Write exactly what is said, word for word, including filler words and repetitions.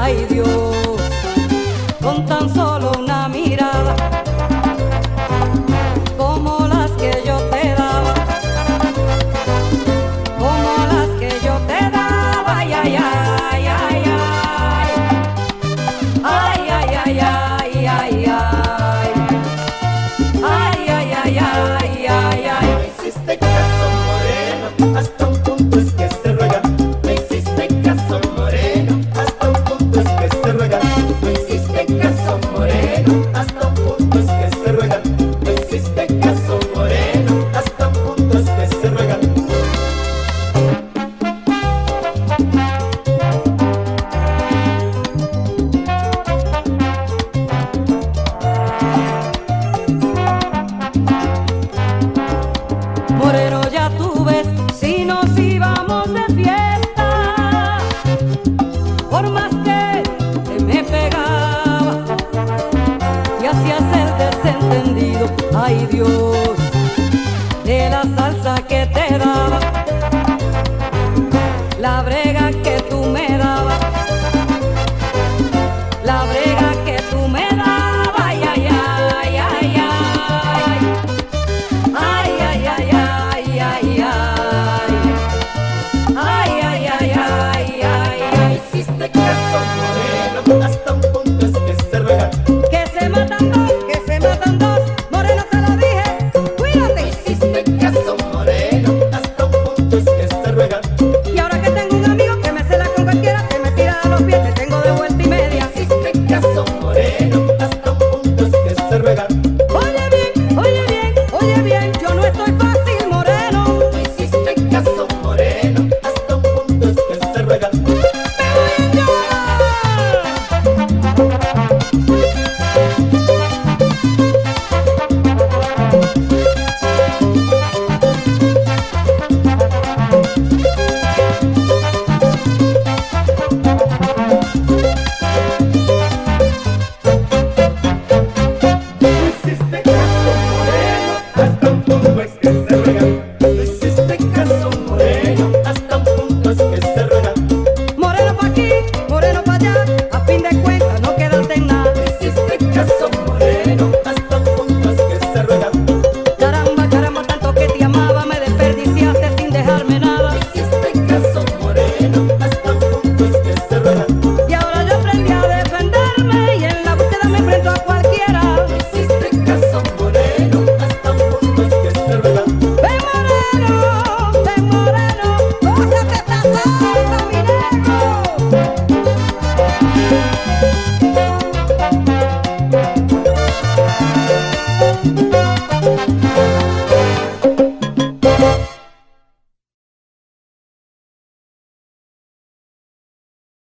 ay Dios, con tan solo una mirada, como las que yo te daba, como las que yo te daba, ay, ay, ay, ay, ay, ay, ay, ay, ay, ay, ay, ay, ay, ay, ay, ay. Me hiciste caso moreno, hasta un punto es que se ruega. Me hiciste caso moreno, hasta un punto es que se ruega. Me hiciste caso moreno, hasta un punto es que se ruega. Me hiciste caso moreno, hasta un punto es que se ruega. Moreno, ya tú ves, si nos íbamos de fiesta, por más que te me pegaba y hacías el desentendido, ay Dios, de la salsa que te daba.